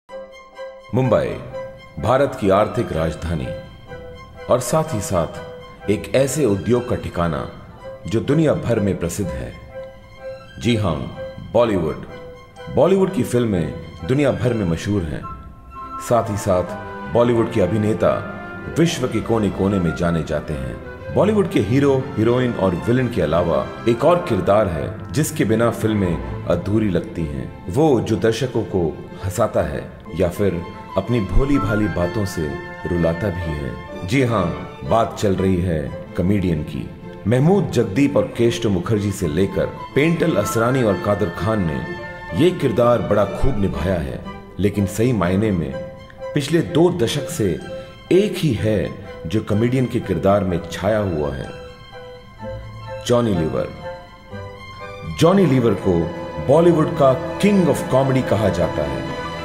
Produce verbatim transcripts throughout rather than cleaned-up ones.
मुंबई भारत की आर्थिक राजधानी और साथ ही साथ एक ऐसे उद्योग का ठिकाना जो दुनिया भर में प्रसिद्ध है। जी हां, बॉलीवुड। बॉलीवुड की फिल्में दुनिया भर में मशहूर हैं। साथ ही साथ बॉलीवुड के अभिनेता विश्व के कोने कोने में जाने जाते हैं। बॉलीवुड के हीरो, हीरोइन और विलेन के अलावा एक और किरदार है जिसके बिना फिल्में अधूरी लगती हैं। वो जो दर्शकों को हंसाता है या फिर अपनी भोली भाली बातों से रुलाता भी है। जी हां, बात चल रही है कॉमेडियन की। महमूद जगदीप और केशव मुखर्जी से लेकर पेंटल असरानी और कादर खान ने ये किरदार बड़ा खूब निभाया है। लेकिन सही मायने में पिछले दो दशक से एक ही है जो कॉमेडियन के किरदार में छाया हुआ है, जॉनी लीवर। जॉनी लीवर को बॉलीवुड का किंग ऑफ कॉमेडी कहा जाता है।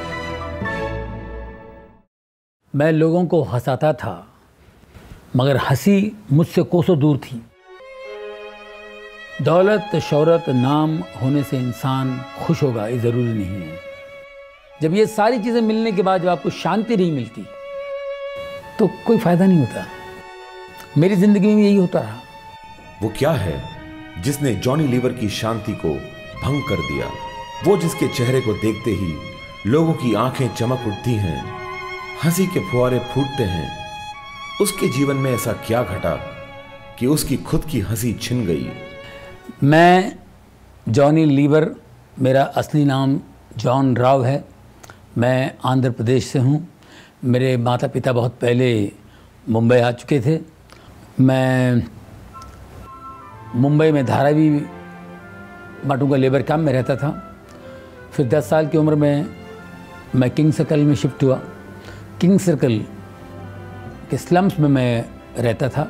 मैं लोगों को हंसाता था, मगर हंसी मुझसे कोसों दूर थी। दौलत, शोहरत, नाम होने से इंसान खुश होगा ये ज़रूरी नहीं है। जब ये सारी चीज़ें मिलने के बाद जब आपको शांति नहीं मिलती तो कोई फ़ायदा नहीं होता। मेरी ज़िंदगी में यही होता रहा। वो क्या है जिसने जॉनी लीवर की शांति को भंग कर दिया? वो जिसके चेहरे को देखते ही लोगों की आंखें चमक उठती हैं, हंसी के फुहारे फूटते हैं। उसके जीवन में ऐसा क्या घटा कि उसकी खुद की हंसी छिन गई? मैं जॉनी लीवर, मेरा असली नाम जॉन राव है। मैं आंध्र प्रदेश से हूँ। मेरे माता पिता बहुत पहले मुंबई आ चुके थे। मैं मुंबई में धारावी माटुंगा लेबर कैंप में रहता था। फिर दस साल की उम्र में मैं किंग सर्कल में शिफ्ट हुआ। किंग सर्कल के स्लम्स में मैं रहता था।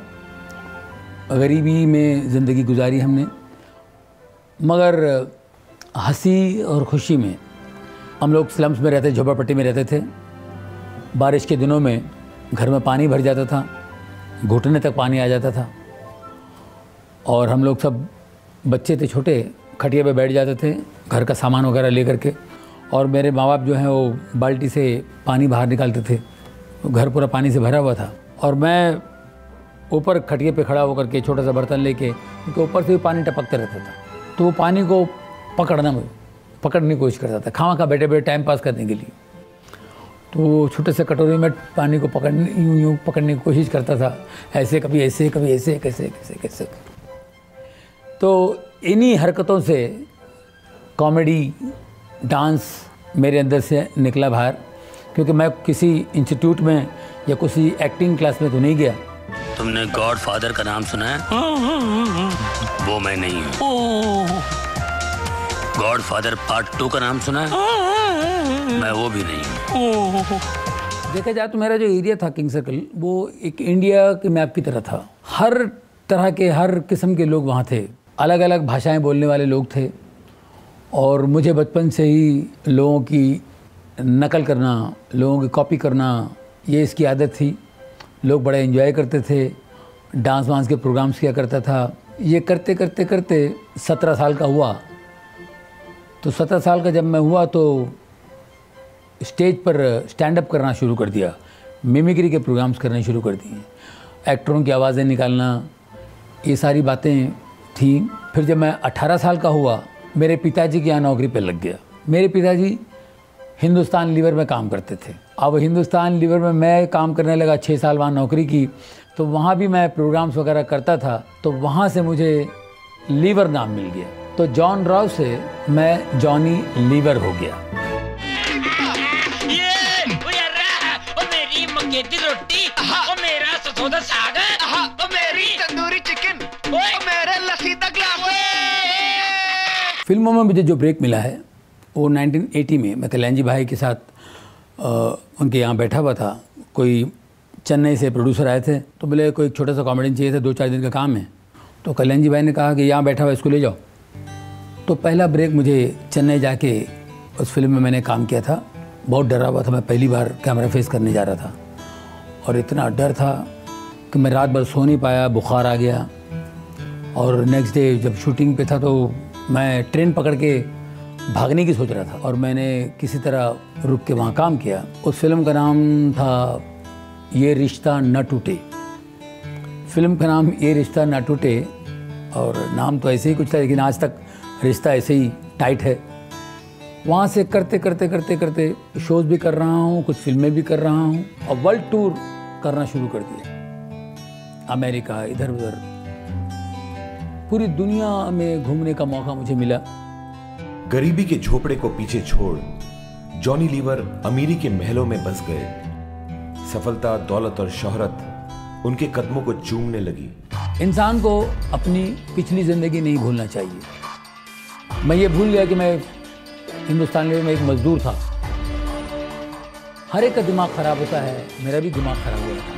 गरीबी में ज़िंदगी गुजारी हमने, मगर हंसी और खुशी में। हम लोग स्लम्स में रहते, झोपड़पट्टी में रहते थे। बारिश के दिनों में घर में पानी भर जाता था, घुटने तक पानी आ जाता था। और हम लोग सब बच्चे थे छोटे, खटिया पे बैठ जाते थे घर का सामान वगैरह ले करके। और मेरे माँ बाप जो हैं वो बाल्टी से पानी बाहर निकालते थे। घर पूरा पानी से भरा हुआ था और मैं ऊपर खटिए पे खड़ा होकर के छोटा सा बर्तन लेके, क्योंकि ऊपर से भी पानी टपकते रहता था, तो वो पानी को पकड़ना पकड़ने की कोशिश करता था, खामा खा बैठे बैठे टाइम पास करने के लिए। तो छोटे से कटोरी में पानी को पकड़ने यूँ यूँ पकड़ने की कोशिश करता था, ऐसे कभी ऐसे कभी ऐसे कैसे कैसे कैसे। तो इन्हीं हरकतों से कॉमेडी, डांस मेरे अंदर से निकला बाहर। क्योंकि मैं किसी इंस्टीट्यूट में या किसी एक्टिंग क्लास में तो नहीं गया। तुमने गॉड फादर का नाम सुना है? वो मैं नहीं हूँ। गॉड फादर पार्ट टू का नाम सुना है? मैं वो भी नहीं हूँ। देखा जाए तो मेरा जो एरिया था किंग सर्कल, वो एक इंडिया के मैप की तरह था। हर तरह के, हर किस्म के लोग वहाँ थे। अलग अलग भाषाएं बोलने वाले लोग थे। और मुझे बचपन से ही लोगों की नकल करना, लोगों की कॉपी करना, ये इसकी आदत थी। लोग बड़ा एंजॉय करते थे, डांस वांस के प्रोग्राम्स किया करता था। ये करते करते करते सत्रह साल का हुआ। तो सत्रह साल का जब मैं हुआ तो स्टेज पर स्टैंड अप करना शुरू कर दिया, मिमिक्री के प्रोग्राम्स करने शुरू कर दिए, एक्टरों की आवाज़ें निकालना, ये सारी बातें थी। फिर जब मैं अठारह साल का हुआ, मेरे पिताजी के यहाँ नौकरी पर लग गया। मेरे पिताजी हिंदुस्तान लीवर में काम करते थे। अब हिंदुस्तान लीवर में मैं काम करने लगा, छः साल वहाँ नौकरी की। तो वहाँ भी मैं प्रोग्राम्स वगैरह करता था, तो वहाँ से मुझे लीवर नाम मिल गया। तो जॉन राव से मैं जॉनी लीवर हो गया। ये ओ यार, ओ मेरी मक्के की रोटी, ओ मेरा सरसों दा साग, ओ मेरी तंदूरी चिकन, ओ मेरे लस्सी दा ग्लास। फिल्मों में मुझे जो ब्रेक मिला है वो उन्नीस सौ अस्सी में मैं कल्याण जी भाई के साथ आ, उनके यहाँ बैठा हुआ था। कोई चेन्नई से प्रोड्यूसर आए थे, तो बोले कोई छोटा सा कॉमेडियन चाहिए था, दो चार दिन का काम है। तो कल्याण जी भाई ने कहा कि यहाँ बैठा हुआ इसको ले जाओ। तो पहला ब्रेक मुझे चेन्नई जाके उस फिल्म में मैंने काम किया था। बहुत डरा हुआ था, मैं पहली बार कैमरा फेस करने जा रहा था और इतना डर था कि मैं रात भर सो नहीं पाया, बुखार आ गया। और नेक्स्ट डे जब शूटिंग पे था तो मैं ट्रेन पकड़ के भागने की सोच रहा था और मैंने किसी तरह रुक के वहाँ काम किया। उस फिल्म का नाम था ये रिश्ता न टूटे। फिल्म का नाम ये रिश्ता न टूटे और नाम तो ऐसे ही कुछ था, लेकिन आज तक रिश्ता ऐसे ही टाइट है। वहाँ से करते करते करते करते शोज़ भी कर रहा हूँ, कुछ फिल्में भी कर रहा हूँ और वर्ल्ड टूर करना शुरू कर दिया। अमेरिका, इधर उधर पूरी दुनिया में घूमने का मौका मुझे मिला। गरीबी के झोपड़े को पीछे छोड़ जॉनी लीवर अमीरी के महलों में बस गए। सफलता, दौलत और शोहरत उनके कदमों को चूमने लगी। इंसान को अपनी पिछली ज़िंदगी नहीं भूलना चाहिए। मैं ये भूल गया कि मैं हिंदुस्तान में एक मजदूर था। हर एक का दिमाग ख़राब होता है, मेरा भी दिमाग ख़राब हुआ था।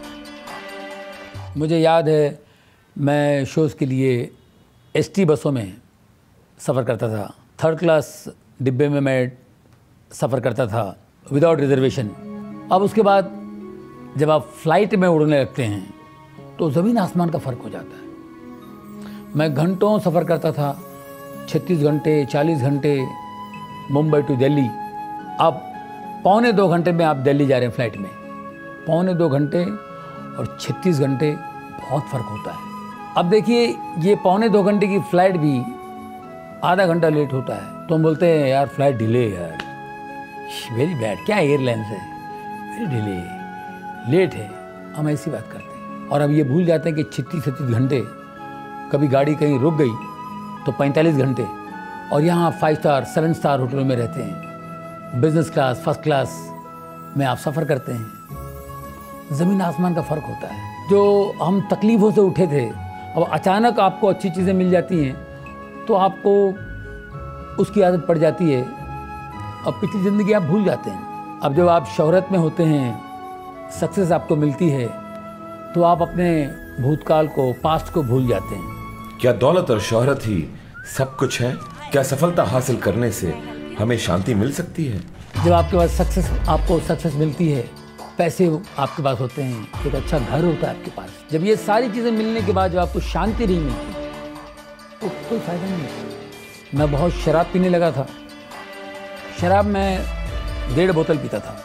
मुझे याद है मैं शोज़ के लिए एसटी बसों में सफ़र करता था। थर्ड क्लास डिब्बे में मैं सफ़र करता था विदाउट रिजर्वेशन। अब उसके बाद जब आप फ्लाइट में उड़ने लगते हैं तो ज़मीन आसमान का फ़र्क हो जाता है। मैं घंटों सफ़र करता था, छत्तीस घंटे, चालीस घंटे, मुंबई टू दिल्ली। अब पौने दो घंटे में आप दिल्ली जा रहे हैं फ्लाइट में। पौने दो घंटे और छत्तीस घंटे, बहुत फ़र्क होता है। अब देखिए, ये पौने दो घंटे की फ़्लाइट भी आधा घंटा लेट होता है तो हम बोलते हैं यार फ्लाइट डिले है यार, वेरी बैड, क्या एयरलाइंस है, वेरी डिले, लेट है। हम ऐसी बात करते हैं और अब ये भूल जाते हैं कि छत्तीस छत्तीस घंटे, कभी गाड़ी कहीं रुक गई तो पैंतालीस घंटे। और यहाँ फाइव स्टार सेवन स्टार होटलों में रहते हैं, बिजनेस क्लास, फर्स्ट क्लास में आप सफ़र करते हैं। ज़मीन आसमान का फ़र्क होता है। जो हम तकलीफ़ों से उठे थे, अब अचानक आपको अच्छी चीज़ें मिल जाती हैं तो आपको उसकी आदत पड़ जाती है। अब पिछली ज़िंदगी आप भूल जाते हैं। अब जब आप शोहरत में होते हैं, सक्सेस आपको मिलती है, तो आप अपने भूतकाल को, पास्ट को भूल जाते हैं। क्या दौलत और शोहरत ही सब कुछ है? क्या सफलता हासिल करने से हमें शांति मिल सकती है? जब आपके पास सक्सेस आपको सक्सेस मिलती है, पैसे आपके पास होते हैं, एक अच्छा घर होता है आपके पास, जब ये सारी चीज़ें मिलने के बाद जब आपको शांति नहीं मिलती तो कोई फ़ायदा नहीं है। मैं बहुत शराब पीने लगा था। शराब मैं डेढ़ बोतल पीता था।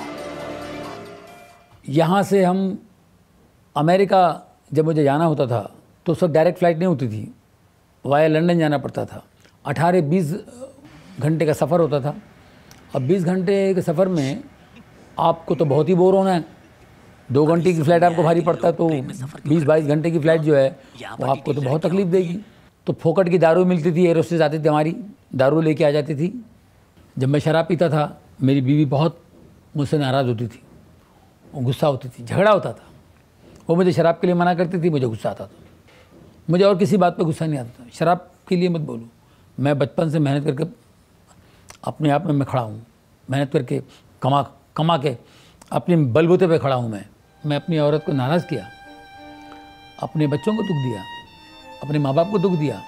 यहाँ से हम अमेरिका जब मुझे जाना होता था तो उस वक्त डायरेक्ट फ़्लाइट नहीं होती थी, वाया लंदन जाना पड़ता था। अठारह बीस घंटे का सफ़र होता था। अब बीस घंटे के सफ़र में आपको तो बहुत ही बोर होना है। दो घंटे की फ़्लाइट आपको भारी पड़ता है तो बीस बाईस घंटे की फ़्लाइट जो है वो आपको तो बहुत तकलीफ़ देगी। तो फोकट की दारू मिलती थी, एरोस्टेज आती थी हमारी, दारू लेके आ जाती थी। जब मैं शराब पीता था मेरी बीवी बहुत मुझसे नाराज़ होती थी, वो गुस्सा होती थी, झगड़ा होता था। वो मुझे शराब के लिए मना करती थी, मुझे गुस्सा आता था। मुझे और किसी बात पे गुस्सा नहीं आता था। शराब के लिए मत बोलो। मैं बचपन से मेहनत करके अपने आप में मैं खड़ा हूँ, मेहनत करके कमा कमा के अपने बलबूते पे खड़ा हूँ। मैं मैं अपनी औरत को नाराज़ किया, अपने बच्चों को दुख दिया, अपने माँ बाप को दुख दिया।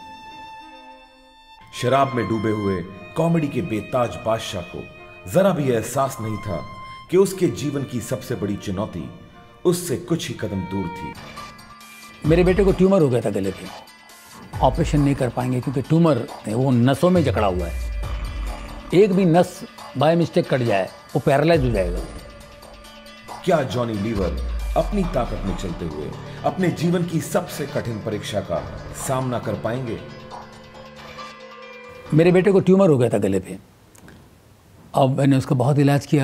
शराब में डूबे हुए कॉमेडी के बेताज बादशाह को जरा भी एहसास नहीं था कि उसके जीवन की सबसे बड़ी चुनौती उससे कुछ ही कदम दूर थी। मेरे बेटे को ट्यूमर हो गया था गले पे। ऑपरेशन नहीं कर पाएंगे क्योंकि ट्यूमर है, वो नसों में जकड़ा हुआ है। एक भी नस बाय मिस्टेक कट जाए वो पैरालाइज हो जाएगा। क्या जॉनी लीवर अपनी ताकत में चलते हुए अपने जीवन की सबसे कठिन परीक्षा का सामना कर पाएंगे? मेरे बेटे को ट्यूमर हो गया था गले पे। अब मैंने उसका बहुत इलाज किया,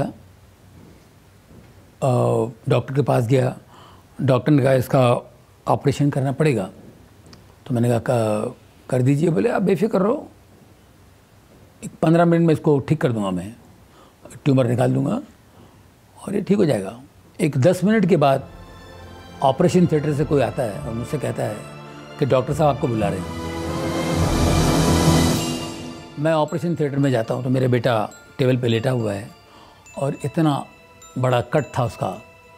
डॉक्टर के पास गया। डॉक्टर ने कहा इसका ऑपरेशन करना पड़ेगा। तो मैंने कहा कर दीजिए। बोले आप बेफिक्र रहो, एक पंद्रह मिनट में इसको ठीक कर दूंगा, मैं ट्यूमर निकाल दूंगा और ये ठीक हो जाएगा। एक दस मिनट के बाद ऑपरेशन थिएटर से कोई आता है और मुझसे कहता है कि डॉक्टर साहब आपको बुला रहे हैं। मैं ऑपरेशन थिएटर में जाता हूँ तो मेरा बेटा टेबल पे लेटा हुआ है और इतना बड़ा कट था उसका।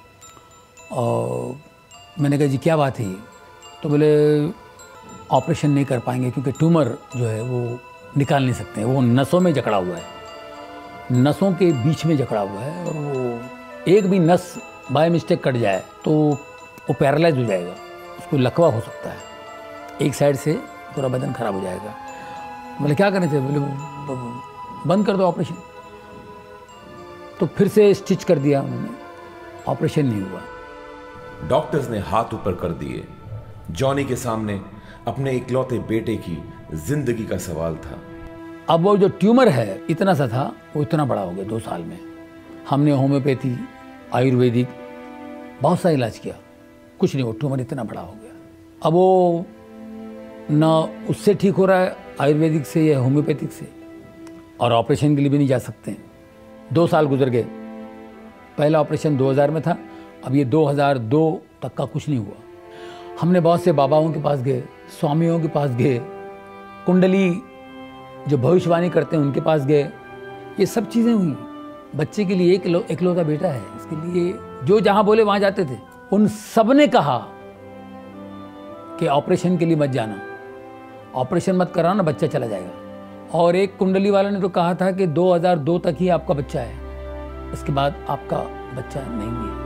और मैंने कहा जी क्या बात है? तो बोले ऑपरेशन नहीं कर पाएंगे क्योंकि ट्यूमर जो है वो निकाल नहीं सकते हैं, वो नसों में जकड़ा हुआ है, नसों के बीच में जकड़ा हुआ है और वो एक भी नस बाय मिस्टेक कट जाए तो वो पैरालाइज हो जाएगा, उसको लकवा हो सकता है, एक साइड से पूरा बदन खराब हो जाएगा। बोले क्या करना चाहिए? बोले बंद कर दो ऑपरेशन। तो फिर से स्टिच कर दिया उन्होंने, ऑपरेशन नहीं हुआ। डॉक्टर्स ने हाथ ऊपर कर दिए। जॉनी के सामने अपने इकलौते बेटे की जिंदगी का सवाल था। अब वो जो ट्यूमर है इतना सा था, वो इतना बड़ा हो गया दो साल में। हमने होम्योपैथी, आयुर्वेदिक बहुत सा इलाज किया, कुछ नहीं, वो ट्यूमर इतना बड़ा हो गया। अब वो ना उससे ठीक हो रहा है आयुर्वेदिक से या होम्योपैथिक से, और ऑपरेशन के लिए भी नहीं जा सकते हैं। दो साल गुजर गए। पहला ऑपरेशन दो हज़ार में था, अब ये दो हज़ार दो तक का कुछ नहीं हुआ। हमने बहुत से बाबाओं के पास गए, स्वामियों के पास गए, कुंडली जो भविष्यवाणी करते हैं उनके पास गए, ये सब चीज़ें हुई। बच्चे के लिए एक इकलौता बेटा है, इसके लिए जो जहाँ बोले वहाँ जाते थे। उन सब ने कहा कि ऑपरेशन के लिए मत जाना, ऑपरेशन मत कराना, बच्चा चला जाएगा। और एक कुंडली वाला ने तो कहा था कि दो हज़ार दो तक ही आपका बच्चा है, उसके बाद आपका बच्चा नहीं है।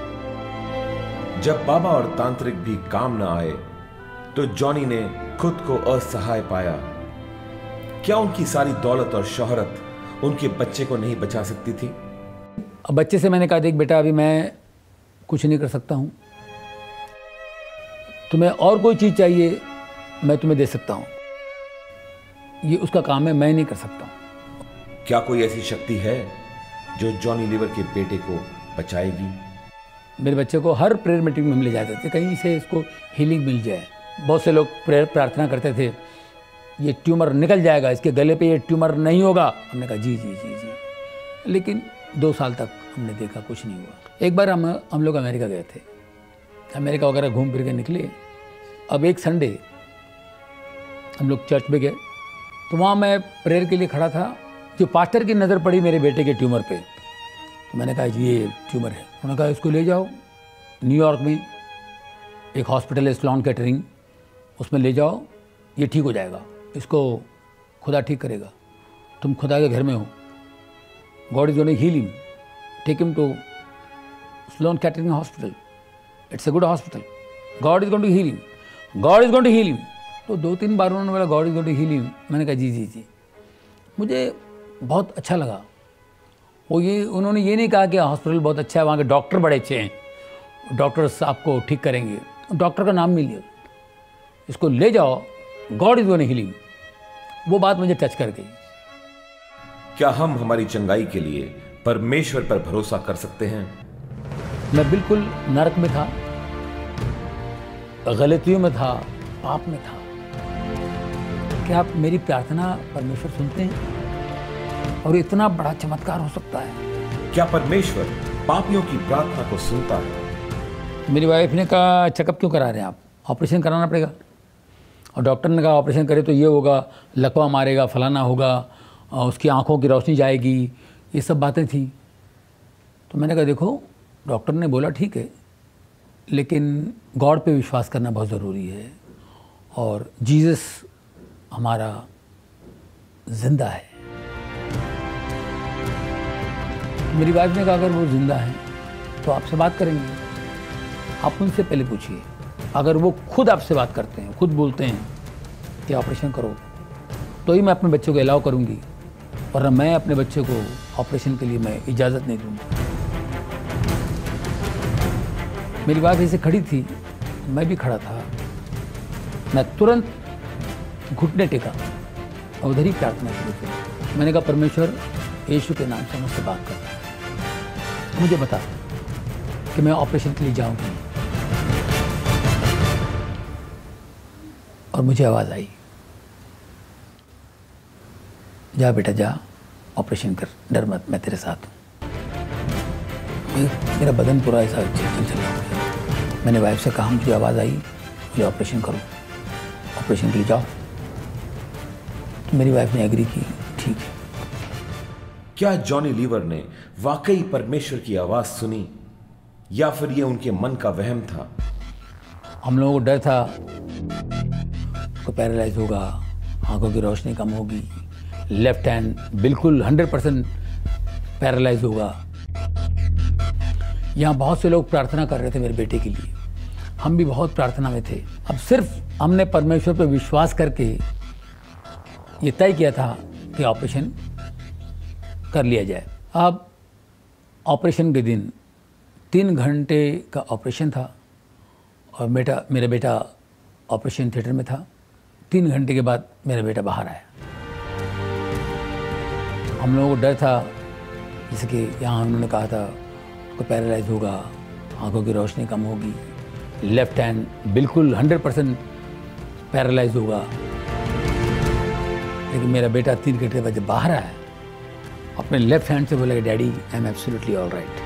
जब बाबा और तांत्रिक भी काम न आए तो जॉनी ने खुद को असहाय पाया। क्या उनकी सारी दौलत और शोहरत उनके बच्चे को नहीं बचा सकती थी? अब बच्चे से मैंने कहा, देख बेटा, अभी मैं कुछ नहीं कर सकता हूँ, तुम्हें और कोई चीज़ चाहिए मैं तुम्हें दे सकता हूँ, ये उसका काम है, मैं नहीं कर सकता हूँ। क्या कोई ऐसी शक्ति है जो जॉनी लीवर के बेटे को बचाएगी? मेरे बच्चे को हर प्रेयर मीटिंग में हम ले जाते थे, कहीं से इसको हीलिंग मिल जाए। बहुत से लोग प्रेयर प्रार्थना करते थे, ये ट्यूमर निकल जाएगा, इसके गले पे ये ट्यूमर नहीं होगा। हमने कहा जी जी जी जी, लेकिन दो साल तक हमने देखा कुछ नहीं हुआ। एक बार हम हम लोग अमेरिका गए थे, अमेरिका वगैरह घूम फिर के निकले। अब एक संडे हम लोग चर्च में गए, तो वहाँ मैं प्रेयर के लिए खड़ा था। जो पास्टर की नज़र पड़ी मेरे बेटे के ट्यूमर पे, तो मैंने कहा जी ये ट्यूमर है। उन्होंने कहा इसको ले जाओ न्यूयॉर्क में एक हॉस्पिटल है स्लोन केटरिंग, उसमें ले जाओ, ये ठीक हो जाएगा, इसको खुदा ठीक करेगा, तुम खुदा के घर में हो, God is going to heal him, take him to Sloan Kettering hospital, it's a good hospital, God is going to heal him, God is going to heal him. तो दो तीन बार उन्होंने बोला God is going to heal him. मैंने कहा जी जी जी। मुझे बहुत अच्छा लगा। वो ये उन्होंने ये नहीं कहा कि हॉस्पिटल बहुत अच्छा है, वहाँ के डॉक्टर बड़े अच्छे हैं, डॉक्टर्स आपको ठीक करेंगे, डॉक्टर का नाम नहीं लिया, इसको ले जाओ, God is going to heal him. वो बात मुझे टच कर गई। क्या हम हमारी चंगाई के लिए परमेश्वर पर भरोसा कर सकते हैं? मैं बिल्कुल नरक में था, गलतियों में था, पाप में था। क्या आप मेरी प्रार्थना परमेश्वर सुनते हैं? और इतना बड़ा चमत्कार हो सकता है। क्या परमेश्वर पापियों की प्रार्थना को सुनता है? मेरी वाइफ ने कहा चेकअप क्यों करा रहे हैं आप, ऑपरेशन कराना पड़ेगा। और डॉक्टर ने कहा ऑपरेशन करे तो ये होगा, लकवा मारेगा, फलाना होगा, उसकी आंखों की रोशनी जाएगी, ये सब बातें थी। तो मैंने कहा देखो, डॉक्टर ने बोला ठीक है, लेकिन गॉड पे विश्वास करना बहुत ज़रूरी है, और जीसस हमारा जिंदा है। मेरी वाइफ ने कहा अगर वो जिंदा है तो आपसे बात करेंगे, आप उनसे पहले पूछिए। अगर वो खुद आपसे बात करते हैं, खुद बोलते हैं कि ऑपरेशन करो, तो ही मैं अपने बच्चे को अलाउ करूंगी, वरना मैं अपने बच्चे को ऑपरेशन के लिए मैं इजाज़त नहीं दूंगा। मेरी वाइफ ऐसे खड़ी थी, मैं भी खड़ा था, मैं तुरंत घुटने टेका और उधर ही प्रार्थना शुरू की। मैंने कहा परमेश्वर यीशु के नाम से मुझसे बात कर, मुझे बता कि मैं ऑपरेशन के लिए जाऊंगी। और मुझे आवाज़ आई, जा बेटा जा, ऑपरेशन कर, डर मत, मैं तेरे साथ हूँ। मेरा बदन पूरा ऐसा चल चल रहा है। मैंने वाइफ से कहा मुझे आवाज़ आई, मुझे ऑपरेशन करो, ऑपरेशन के लिए जाओ। तो मेरी वाइफ ने एग्री की, ठीक है। क्या जॉनी लीवर ने वाकई परमेश्वर की आवाज सुनी, या फिर ये उनके मन का वहम था? हम लोगों को डर था को पैरालाइज होगा, आंखों की रोशनी कम होगी, लेफ्ट हैंड बिल्कुल हंड्रेड परसेंट पैरालाइज होगा। यहाँ बहुत से लोग प्रार्थना कर रहे थे मेरे बेटे के लिए, हम भी बहुत प्रार्थना में थे। अब सिर्फ हमने परमेश्वर पर विश्वास करके ये तय किया था कि ऑपरेशन कर लिया जाए। अब ऑपरेशन के दिन तीन घंटे का ऑपरेशन था और बेटा मेरा बेटा ऑपरेशन थिएटर में था। तीन घंटे के बाद मेरा बेटा बाहर आया। हम लोगों को डर था, जैसे कि यहाँ उन्होंने कहा था उसको पैरालाइज होगा, आंखों की रोशनी कम होगी, लेफ्ट हैंड बिल्कुल हंड्रेड परसेंट पैरालाइज होगा। लेकिन मेरा बेटा तीन घंटे बाद जब बाहर आया, अपने लेफ्ट हैंड से बोला कि daddy I am absolutely all right.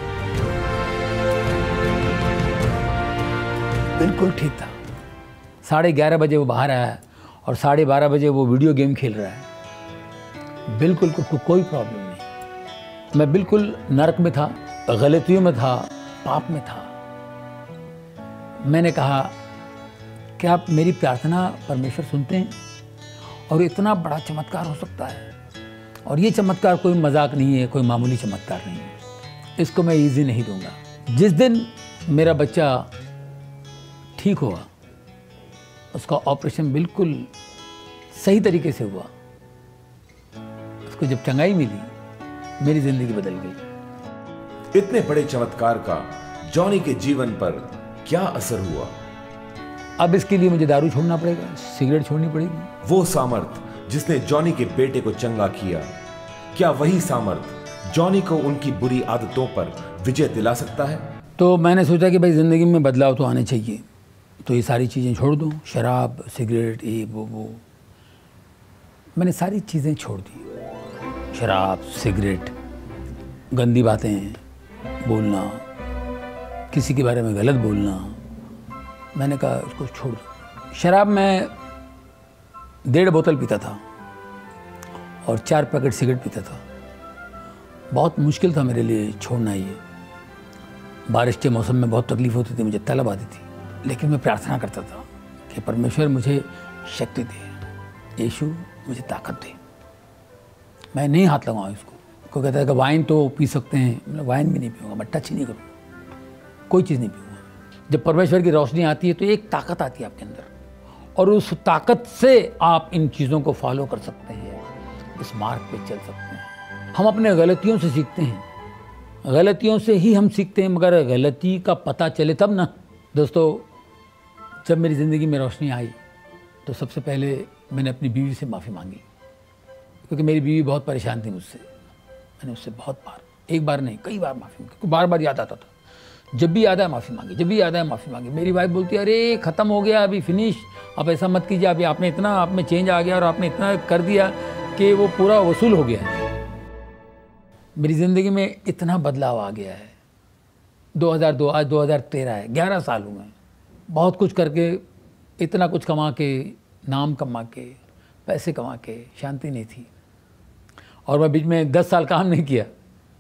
बिल्कुल ठीक था। साढ़े ग्यारह बजे वो बाहर आया और साढ़े बारह बजे वो वीडियो गेम खेल रहा है। बिल्कुल को, को, कोई प्रॉब्लम नहीं। मैं बिल्कुल नरक में था, गलतियों में था, पाप में था। मैंने कहा कि आप मेरी प्रार्थना परमेश्वर सुनते हैं और इतना बड़ा चमत्कार हो सकता है, और ये चमत्कार कोई मजाक नहीं है, कोई मामूली चमत्कार नहीं है, इसको मैं इजी नहीं दूंगा। जिस दिन मेरा बच्चा ठीक हुआ, उसका ऑपरेशन बिल्कुल सही तरीके से हुआ, उसको जब चंगाई मिली, मेरी जिंदगी बदल गई। इतने बड़े चमत्कार का जॉनी के जीवन पर क्या असर हुआ? अब इसके लिए मुझे दारू छोड़ना पड़ेगा, सिगरेट छोड़नी पड़ेगी। वो सामर्थ जिसने जॉनी के बेटे को चंगा किया, क्या वही सामर्थ जॉनी को उनकी बुरी आदतों पर विजय दिला सकता है? तो मैंने सोचा कि भाई ज़िंदगी में बदलाव तो आने चाहिए, तो ये सारी चीज़ें छोड़ दूँ, शराब, सिगरेट, ये वो वो मैंने सारी चीज़ें छोड़ दी। शराब, सिगरेट, गंदी बातें बोलना, किसी के बारे में गलत बोलना, मैंने कहा उसको छोड़ दो। शराब में डेढ़ बोतल पीता था और चार पैकेट सिगरेट पीता था। बहुत मुश्किल था मेरे लिए छोड़ना ये। बारिश के मौसम में बहुत तकलीफ होती थी, मुझे तलब आती थी, लेकिन मैं प्रार्थना करता था कि परमेश्वर मुझे शक्ति दे, यीशु मुझे ताकत दे, मैं नहीं हाथ लगाऊँ इसको। कोई कहता है कि वाइन तो पी सकते हैं, मैं वाइन भी नहीं पीऊँगा, मैं टच ही नहीं करूँगा, कोई चीज़ नहीं पीऊँगा। जब परमेश्वर की रोशनी आती है तो एक ताकत आती है आपके अंदर, और उस ताकत से आप इन चीज़ों को फॉलो कर सकते हैं, इस मार्ग पे चल सकते हैं। हम अपने गलतियों से सीखते हैं, गलतियों से ही हम सीखते हैं, मगर गलती का पता चले तब ना। दोस्तों, जब मेरी ज़िंदगी में रोशनी आई तो सबसे पहले मैंने अपनी बीवी से माफ़ी मांगी, क्योंकि मेरी बीवी बहुत परेशान थी मुझसे। मैंने उससे बहुत बार, एक बार नहीं कई बार माफ़ी मांगी, क्योंकि बार बार याद आता था। जब भी याद आया माफ़ी मांगी, जब भी याद आया माफ़ी मांगी। मेरी वाइफ बोलती है, अरे ख़त्म हो गया, अभी फिनिश, आप ऐसा मत कीजिए, अभी आपने इतना आप में चेंज आ गया और आपने इतना कर दिया कि वो पूरा वसूल हो गया है। मेरी ज़िंदगी में इतना बदलाव आ गया है। दो हज़ार दो, आज दो हज़ार तेरह है, ग्यारह साल हुए हैं। बहुत कुछ करके, इतना कुछ कमा के, नाम कमा के, पैसे कमा के, शांति नहीं थी। और मैं बीच में दस साल काम नहीं किया,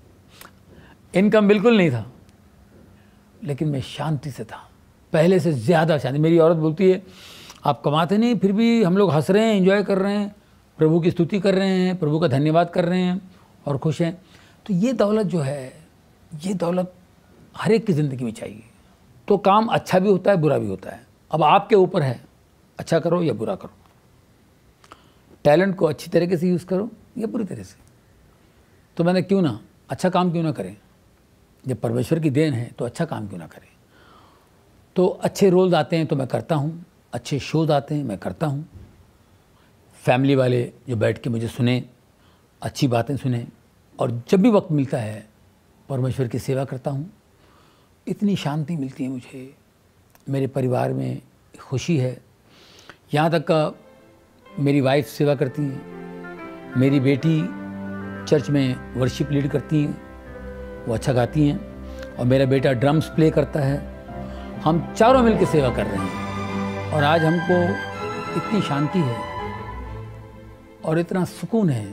इनकम बिल्कुल नहीं था, लेकिन मैं शांति से था, पहले से ज़्यादा शांति। मेरी औरत बोलती है, आप कमाते नहीं, फिर भी हम लोग हंस रहे हैं, एंजॉय कर रहे हैं, प्रभु की स्तुति कर रहे हैं, प्रभु का धन्यवाद कर रहे हैं और खुश हैं। तो ये दौलत जो है, ये दौलत हर एक की ज़िंदगी में चाहिए। तो काम अच्छा भी होता है, बुरा भी होता है। अब आपके ऊपर है, अच्छा करो या बुरा करो, टैलेंट को अच्छी तरीके से यूज़ करो या बुरी तरह से। तो मैंने क्यों ना अच्छा काम क्यों ना करें, जब परमेश्वर की देन है तो अच्छा काम क्यों ना करें। तो अच्छे रोल्स आते हैं तो मैं करता हूँ, अच्छे शोज आते हैं मैं करता हूँ। फैमिली वाले जो बैठ के मुझे सुने, अच्छी बातें सुने, और जब भी वक्त मिलता है परमेश्वर की सेवा करता हूँ। इतनी शांति मिलती है मुझे, मेरे परिवार में खुशी है। यहाँ तक का मेरी वाइफ सेवा करती हैं, मेरी बेटी चर्च में वर्शिप लीड करती हैं, वो अच्छा गाती हैं, और मेरा बेटा ड्रम्स प्ले करता है। हम चारों मिलकर सेवा कर रहे हैं, और आज हमको इतनी शांति है और इतना सुकून है।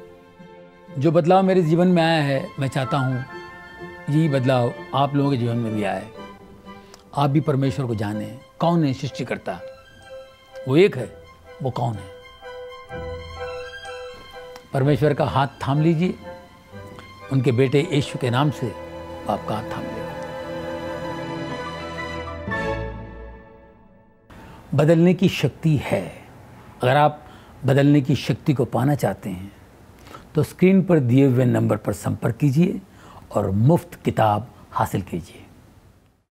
जो बदलाव मेरे जीवन में आया है, मैं चाहता हूँ यही बदलाव आप लोगों के जीवन में भी आए। आप भी परमेश्वर को जानें, कौन है सृष्टिकर्ता, वो एक है, वो कौन है। परमेश्वर का हाथ थाम लीजिए, उनके बेटे यीशु के नाम से आपका हाथ थाम लेगा। बदलने की शक्ति है। अगर आप बदलने की शक्ति को पाना चाहते हैं तो स्क्रीन पर दिए हुए नंबर पर संपर्क कीजिए और मुफ्त किताब हासिल कीजिए।